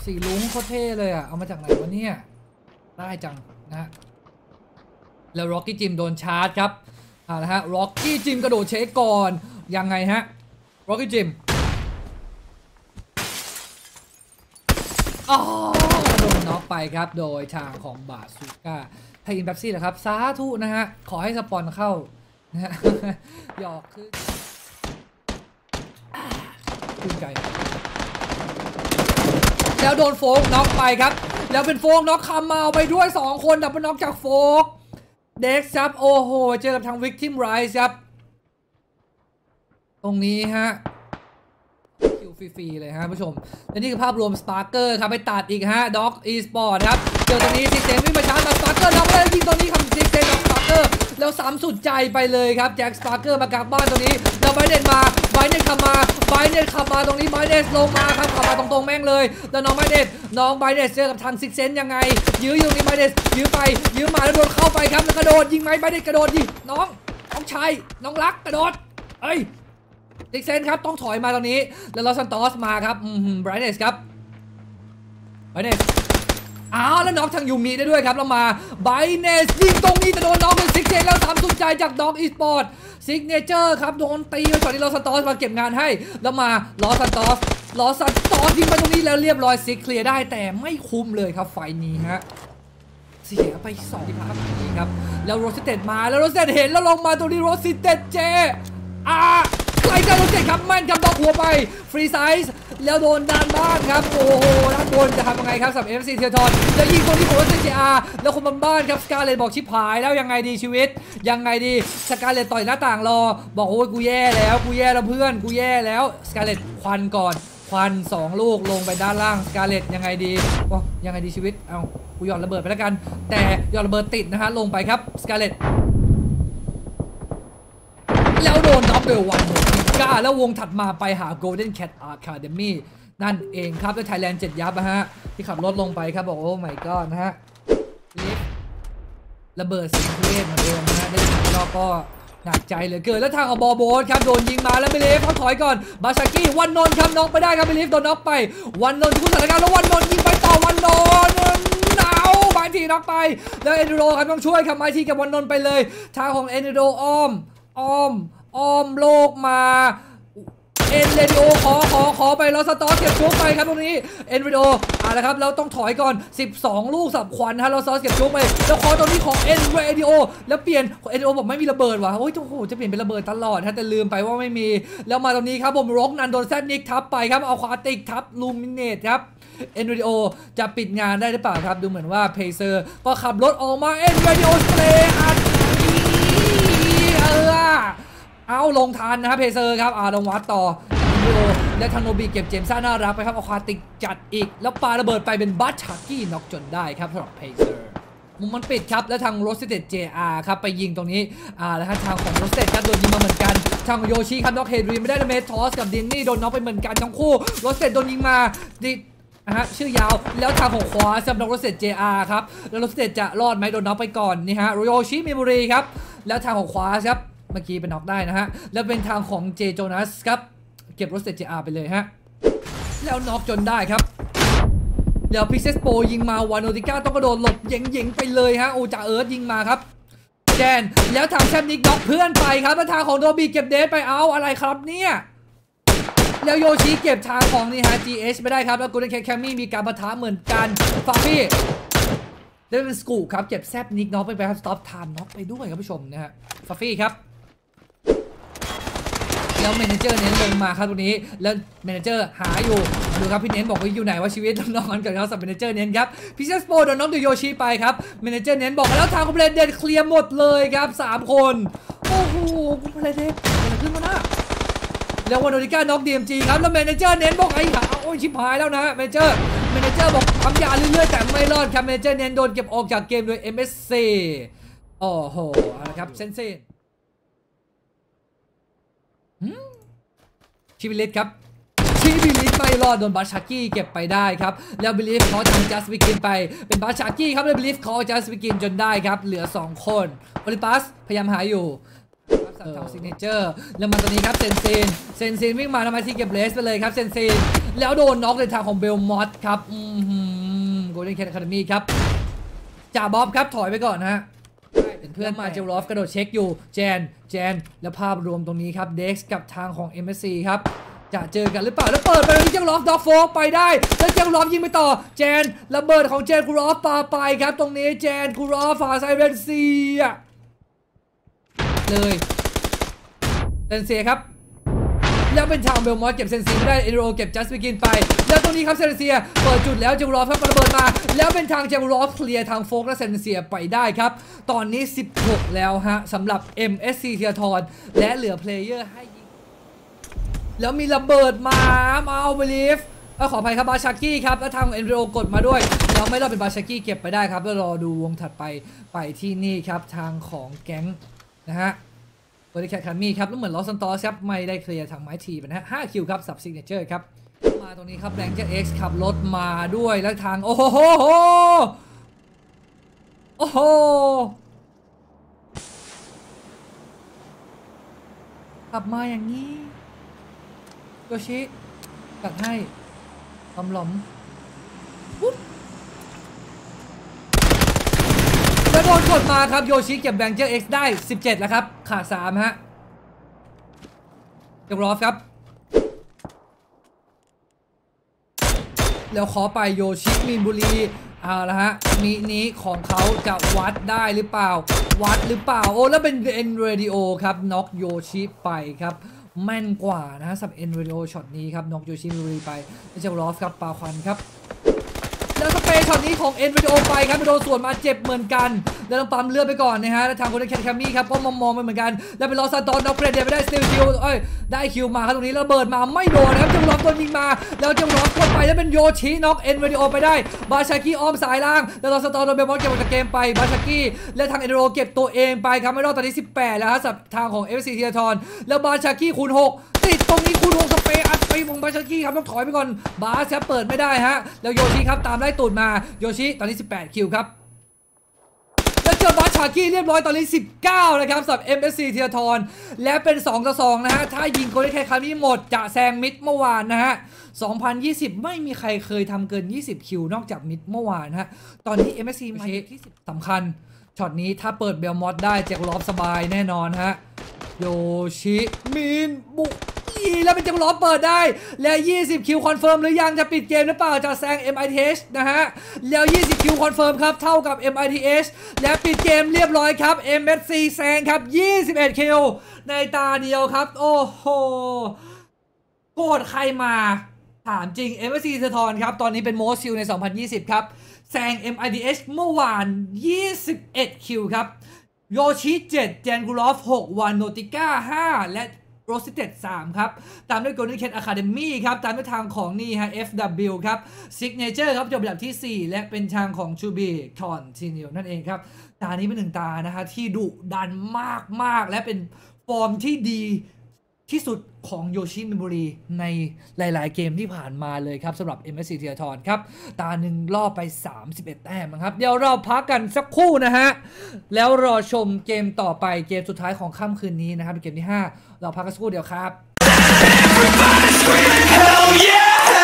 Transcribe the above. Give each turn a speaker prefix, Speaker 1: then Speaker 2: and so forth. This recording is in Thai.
Speaker 1: สีลุ้งโคตรเท่เลยอ่ะเอามาจากไหนวะเนี่ยได้จังนะแล้วร็อกกี้จิมโดนชาร์จครับนะฮะร็อกกี้จิมกระโดดเช็คก่อนยังไงฮะร็อกกี้จิมโดนน็อกไปครับโดยทางของบาซูก้าไทยอินแป๊บซี่เหรอครับสาธุนะฮะขอให้สปอนเข้านะฮะหยอกขึ้นไกลแล้วโดนโฟกน็อกไปครับแล้วเป็นโฟกน็อกคำมาเอาไปด้วย2คนดับเบิลน็อกจากโฟกเด็กครับโอ้โหเจอกับทางวิกทิมไรส์ครับตรงนี้ฮะคิวฟรีๆเลยฮะผู้ชมและนี่คือภาพรวมสปาร์เกอร์ครับไปตัดอีกฮะด็อกอีสปอร์ตครับเจอตรงนี้ซิกเซนวิ่งมาชาร์จมาสปาร์เกอร์น็อกแล้วยิงตรงนี้ครับซิกเซนน็อกสปาร์เกอร์แล้วซ้ำสุดใจไปเลยครับแจ็คสปาร์เกอร์มากลับบ้านตรงนี้แล้วไบเดนมาไบเดนขับมาตรงนี้ไบเดนลงมาครับขับมาตรงๆแม่งเลยแล้วน้องไบเดนเจอกับทางซิกเซนยังไงยื้ออยู่นี่ไบเดนยื้อไปยื้อมาแล้วโดนเข้าไปครับแล้วกระโดดยิงไหมไบเดนกระโดดดิน้องชายน้องรักกระโดดเอ้ยซิกเซนครับต้องถอยมาตรงนี้แล้วลอสซันโตสมาครับไบเดนครับไบเดนแล้วน็อกทางยูมิได้ด้วยครับแล้วมาไบเนสยิงตรงนี้จะโดนน็อกเป็นซิกเซนแล้ว3สุดใจจากด็อกอีสปอร์ตซิกเนเจอร์ครับโดนตีไปก่อนที่ลอสซันโตสมาเก็บงานให้แล้วมาลอสซันโตสยิงไปตรงนี้แล้วเรียบร้อยซิกเคลียร์ได้แต่ไม่คุ้มเลยครับไฟนี้ฮะเสียไป2ที่พักนี้ครับแล้วโรสเตดมาแล้วโรสเตดเห็นแล้วลงมาตรงนี้โรสเตดไล่จากโรสเตดครับแม่นครับด็อกหัวไปฟรีไซส์แล้วโดนด้านบ้านครับโอ้โหด้านบนจะทำยังไงครับสำหรับ FC เทียร์ทอนแล้วยิงคนที่ของ SJR แล้วคนบ้านครับสกาเลตบอกชิบหายแล้วยังไงดีชีวิตยังไงดีสกาเลตต่อยหน้าต่างรอบอกโอ้ยกูแย่แล้วเพื่อนกูแย่แล้วสกาเลตควันก่อนควัน2ลูกลงไปด้านล่างสกาเลตยังไงดียังไงดีชีวิตเอากูหย่อนระเบิดไปแล้วกันแต่หย่อนระเบิดติดนะฮะลงไปครับสกาเลตแล้วโดนน็อกโดยวันโหก้าแล้ววงถัดมาไปหา Golden Cat Academy นั่นเองครับด้วย Thailand 7 ยับนะฮะที่ขับรถลงไปครับบอกโอ้ my god นะฮะระเบิดสิงเทพเหมือนเดิมนะฮะได้ยิงรอบก็หนักใจเหลือเกินแล้วทางของบอโบสครับโดนยิงมาแล้วไปเลฟเขาถอยก่อนบาชากี้วันนนท์ครับน็อกไปได้ครับไปเลฟโดนน็อกไปวันนนท์ทุกสถานการณ์แล้ววันนนท์ยิงไปต่อวันนนท์หนาวบางทีน็อกไปแล้วเอ็นดูโรครับต้องช่วยครับไม้ทีกับวันนนท์ไปเลยทางของเอ็นดูโรอ้อมโลกมาเอ็นเรดิโอขอไปแล้วสตอร์เก็บชุบไปครับตรงนี้เอ็นเรดิโอละครับแล้วต้องถอยก่อน12ลูกสับควันฮะเราซอสเก็บชุบไปแล้วขอตรงนี้ของเอ็นเรดิโอแล้วเปลี่ยนเอ็นเรดิโอบอกไม่มีระเบิดว่ะโอ้ยโอ้โหจะเปลี่ยนเป็นระเบิดตลอดฮะแต่ลืมไปว่าไม่มีแล้วมาตรงนี้ครับผมร็อกนันโดนแซดนิกทับไปครับเอาควาติกทับลูมิเนตครับเอ็นเรดิโอจะปิดงานได้หรือเปล่าครับดูเหมือนว่าเพเซอร์ก็ขับรถออกมาเอ็นเรดิโอสเปรย์เอาลงทันนะครับเพเซอร์ครับลงวัดต่อและทางโนบีเก็บเจมซ่าน่ารักไปครับเอาควาติกจัดอีกแล้วปาระเบิดไปเป็นบัตชากี้น็อกจนได้ครับสำหรับเพเซอร์มุมมันปิดครับแล้วทางโรสเตด JR ครับไปยิงตรงนี้แล้วทางของโรสเตดครับโดนยิงมาเหมือนกันทางโยชิครับน็อกเฮดรีไม่ได้เมทอสกับดินนี่โดนน็อกไปเหมือนกันทั้งคู่โรสเตดโดนยิงมาชื่อยาวแล้วทางของขวาสำหรับโรสเตด JR ครับแล้วโรสเตดจะรอดไหมโดนน็อกไปก่อนนี่ฮะโยชิมิบุรีครับแล้วทางของขวาครับเมื่อกี้เป็นน็อกได้นะฮะแล้วเป็นทางของเจโจนัสครับเก็บโรสเตด JR ไปเลยฮะแล้วน็อกจนได้ครับเดี๋ยวพิกเซสโปยิงมาวานโนติก้าต้องกระโดดหลบเย่งไปเลยฮะโอจ่าเอิร์ธยิงมาครับแจนแล้วทางแชมป์นิกน็อกเพื่อนไปครับแล้วทางของโดบีเก็บเดสไปเอาอะไรครับเนี่ยแล้วโยชิเก็บทางของนี่ฮะ GH ไม่ได้ครับแล้วกูเดนแคมมี่มีการปะทะเหมือนกันฟาฟี่ได้เป็นสกูครับเก็บแซบนิกน็อกไปครับสต็อปไทม์น็อกไปด้วยครับผู้ชมนะฮะฟาฟี่ครับแล้วเมนเจอร์เน้นลงมาครับตรงนี้แล้วเมนเจอร์หาอยู่ดูครับพี่เน้นบอกว่าอยู่ไหนว่าชีวิตนอนกันครับสับเมนเจอร์เน้นครับพิเซสโปโดนน้องดูโยชิไปครับเมนเจอร์เน้นบอกแล้วทางคอมเพลตเดนเคลียร์หมดเลยครับ3คนโอ้โหคอมเพลตเดนอะไรขึ้นมาหน้าแล้ววันโนติก้าน็อกดีเอ็มจีครับแล้วเมนเจอร์เน้นบอกไอ้หาโอ้ยชิบหายแล้วนะเมนเจอร์บอกทำยาเรื่อยๆแต่ไม่รอดครับเมนเจอร์เน้นโดนเก็บออกจากเกมโดย MSC โอ้โหนะครับเซนเซ่ชิบิลิสครับชิบิลิสไม่รอดโดนบาชากี้เก็บไปได้ครับแล้วบิลิฟเขาทำจัสวิกินไปเป็นบาชากี้ครับแล้วบิลิฟเขาจัสวิกินจนได้ครับเหลือ2คนโอลิมปัสพยายามหาอยู่สับทางซิกเนเจอร์แล้วมาตัวนี้ครับเซนซีนวิ่งมาทำไมที่เก็บเลสไปเลยครับเซนซีนแล้วโดนน็อกในทางของเบลมอสครับโกลเด้นแคทอะคาเดมี่ครับจ่าบ๊อบครับถอยไปก่อนฮะเป็นเพื่อนมาเจลลอฟกระโดดเช็คอยู่แจนแล้วภาพรวมตรงนี้ครับเด็กซ์กับทางของ MSC ครับจะเจอกันหรือเปล่าแล้วเปิดไปเจลลอฟด็อกโฟกไปได้แล้วเจลลอฟยิงไปต่อแจนระเบิดของแจนคูรอฟปาไปครับตรงนี้แจนคูรอฟฝ่าไซเรนซีเลยเซนเซียครับแล้วเป็นทางเบลมอสเก็บเซนเซียไม่ได้เอโรเก็บจัสบิกินไปแล้วตรงนี้ครับเซนเซียเปิดจุดแล้วเจลลอฟครับระเบิดมาแล้วเป็นทางเจลลอฟเคลียร์ทางโฟกและเซนเซียไปได้ครับตอนนี้16แล้วฮะสำหรับ MSC เทียทรและเหลือเพลเยอร์ให้ยิงแล้วมีระเบิดมาเอาเบลีฟขออภัยครับบาชากี้ครับแล้วทางเอ็นโรกดมาด้วยแล้วไม่รอดเป็นบาชากี้เก็บไปได้ครับแล้วรอดูวงถัดไปที่นี่ครับทางของแก๊งนะฮะโดยแคทคามี่ครับแล้วเหมือนลอสซันตอสครับไม่ได้เคลียร์ทางไม้ทีนะฮะ5คิวครับสับซิกเนเจอร์ครับมาตรงนี้ครับแบงค์เจอร์เอ็กซ์ขับรถมาด้วยแล้วทางโอ้โหขับมาอย่างนี้โยชิตัดให้หลอมปุ๊บแล้วโดนกดมาครับโยชิเก็บแบงค์เจอร์เอ็กซ์ได้17แล้วครับขาด3ฮะเจลลอฟครับแล้วขอไปโยชิมีนบุรีเอาละฮะมินิของเขาจะวัดได้หรือเปล่าโอ้แล้วเป็นเอ็นเรดิโอครับน็อกโยชิไปครับแม่นกว่านะฮะสับเอ็นเรดิโอช็อตนี้ครับน็อกโยชิมีนบุรีไปเจลลอฟครับปาควันครับแล้วสเปย์ช็อตนี้ของเอ็นวิดีโอไปครับโดนส่วนมาเจ็บเหมือนกันแล้วต้องปั๊มเลือดไปก่อนนะฮะแล้วทางคนที่แคทแคมมี่ครับก็มองไปเหมือนกันแล้วเป็นลอสซานตอนน็อกเกรดเดไม่ได้สติลคิวได้คิวมาครับตรงนี้ระเบิดมาไม่โดนนะครับจังหวะโดนยิงมาแล้วจังหวะกดไปแล้วเป็นโยชิน็อกเอ็นวิดีโอไปได้บาชากิอ้อมสายล่างแล้วลอสซานตอนโดนเบลมอสเก็บออกจากเกมไปบาชากิและทางเอ็นโรเก็บตัวเองไปครับไม่รอดตอนนี้18แล้วฮะสับทางของ FC เทียทรแล้วบาชากิคูณ6ติดตรงนี้คูณ6สเปย์อัดไปของบาชากิครับต้องถอยไปก่อนบาสครับเปิดไม่ได้ฮะแล้วโยชิครับตามไล่ตูดมาโยชิตอนนี้18คิวครับแล้วเจอบาชากี้เรียบร้อยตอนนี้19นะครับสำหรับ MSC เทียทรและเป็น2-2นะฮะถ้ายิงโกลเด้นแคทครั้งนี้หมดจะแซงมิดเมื่อวานนะฮะ2020ไม่มีใครเคยทำเกิน20คิวนอกจากมิดเมื่อวานฮะตอนนี้ MSC มาที่สำคัญช็อตนี้ถ้าเปิดเบลมอสได้แจ็คลอฟสบายแน่นอนฮะโยชิมินบุแล้วเป็นจังหวะเปิดได้และ20คิวคอนเฟิร์มหรือยังจะปิดเกมหรือเปล่าจะแซง MITH นะฮะแล้ว20คิวคอนเฟิร์มครับเท่ากับ MITH และปิดเกมเรียบร้อยครับ MSC แซงครับ21คิวในตาเดียวครับโอ้โหโกรธใครมาถามจริง MSC เททอนครับตอนนี้เป็นโมสซิลใน2020ครับแซง MITH เมื่อวาน21คิวครับโยชิ7เจนกูลอฟ6วันโนติก้า5และโรสเต็ด3ครับตามด้วย Golden Cat Academy ครับตามด้วยทางของนี่ฮะ FW ครับ Signature ครับจบอันดับที่4และเป็นทางของ To Be Continue นั่นเองครับตานี้เป็น1ตานะฮะที่ดุดันมากและเป็นฟอร์มที่ดีที่สุดของโยชิมินบุรีในหลายๆเกมที่ผ่านมาเลยครับสำหรับ MSC เทียทรครับตาหนึ่งล่อไป31แต้มนะครับเดี๋ยวเราพักกันสักครู่นะฮะแล้วรอชมเกมต่อไปเกมสุดท้ายของค่ำคืนนี้นะครับเป็นเกมที่5เราพักกันสักครู่เดียวครับ